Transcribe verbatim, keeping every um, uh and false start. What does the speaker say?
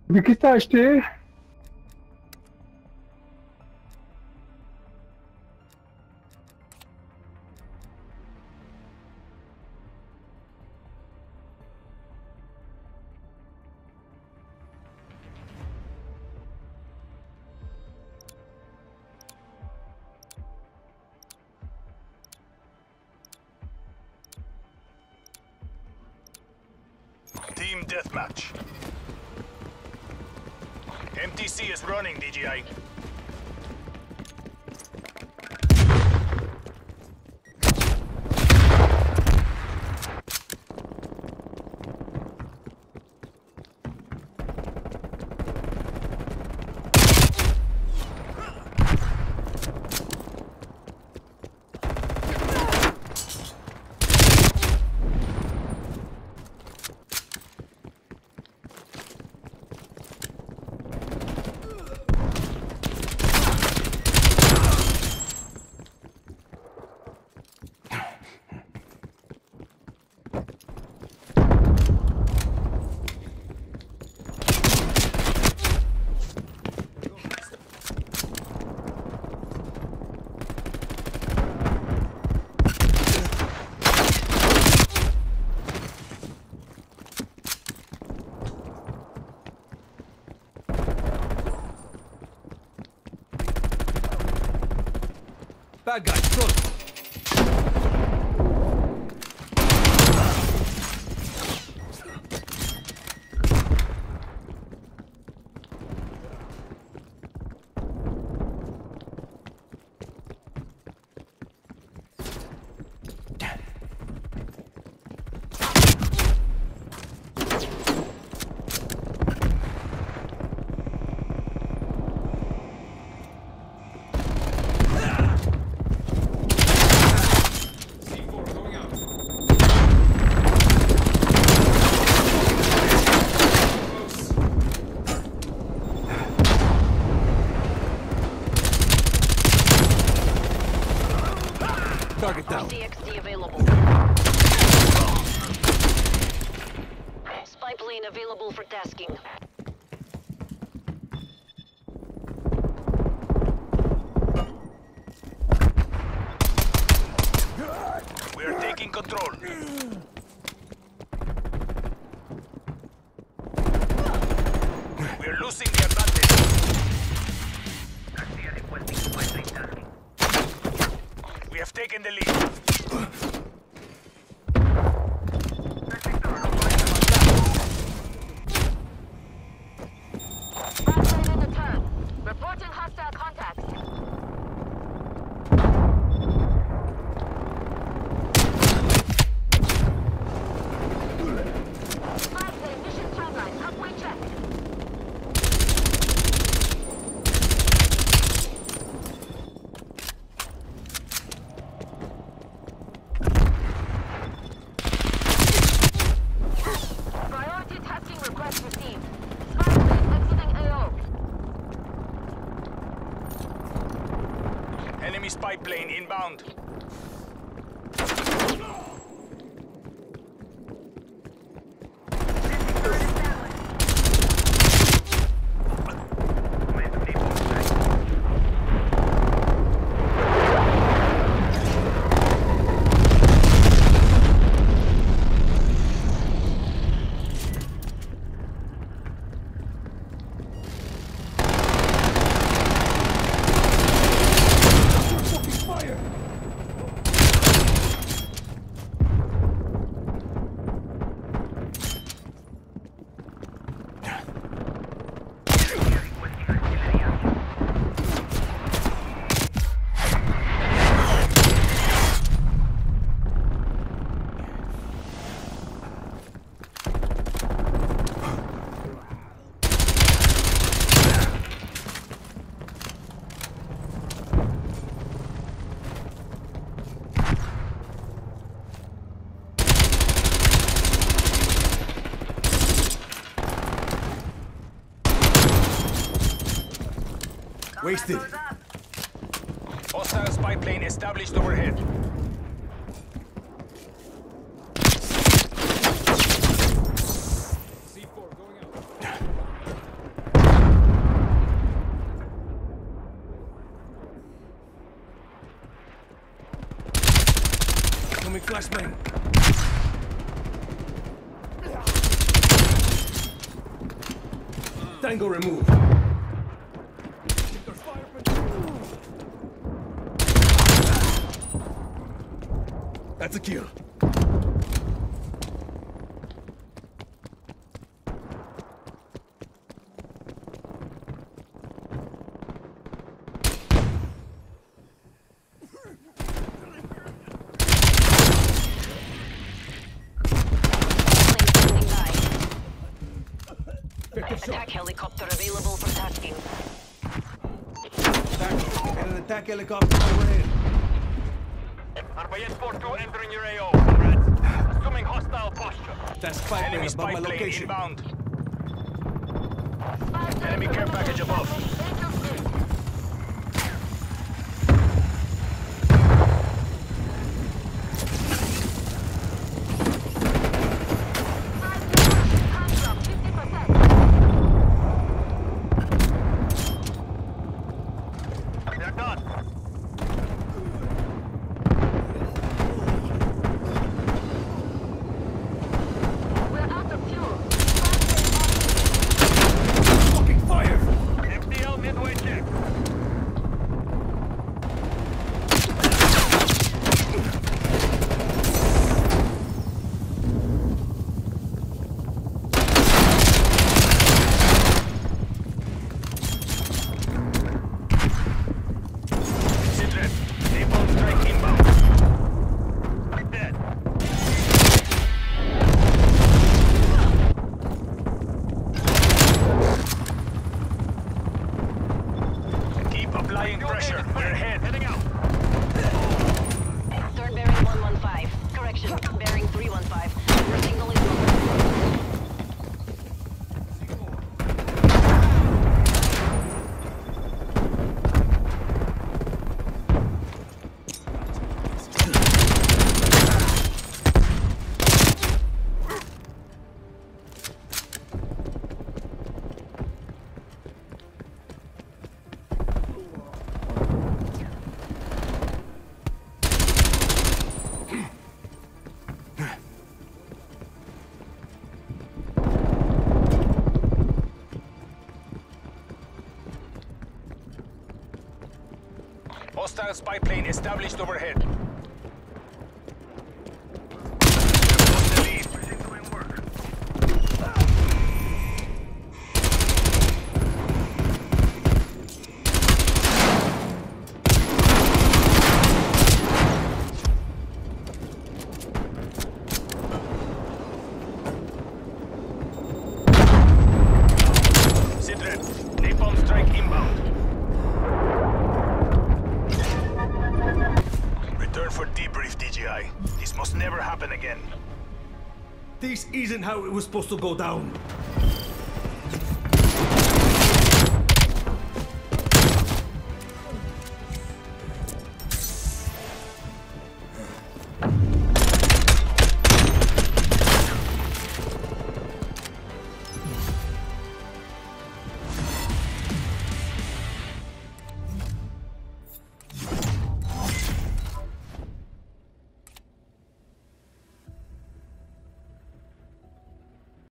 Mais qu'est-ce que t'as acheté? Team Deathmatch. M T C is running, D J I. Bad guy, close. Target down. C X D available. Spy plane available for tasking. We are taking control. We are losing the advantage. We have taken the lead. Spy plane in the turn. Reporting hostile contacts. Spy plane mission timeline halfway checked. Priority tasking request received. Spy plane exiting A O. Enemy spy plane inbound. Wasted. Hostile spy plane established overhead. C four going out. Incoming flashbang. Tango removed. That's a kill. Attack helicopter available for tasking. Back. Get an attack helicopter overhead. Arbayet four two entering your A O, comrades. Assuming hostile posture. That's spy plane Enemy above my spy plane location. inbound. Enemy care package above. They're done. We're out of fuel. Fucking fire! F D L midway check. Sidred, napalm strike inbound. Dead. Keep applying pressure. We're ahead. Heading out. Third bearing one one five. Correction, bearing three one five. We're signaling local. Hostile spy plane established overhead. Sidred, napalm strike inbound. Return for debrief, D J I. This must never happen again. This isn't how it was supposed to go down.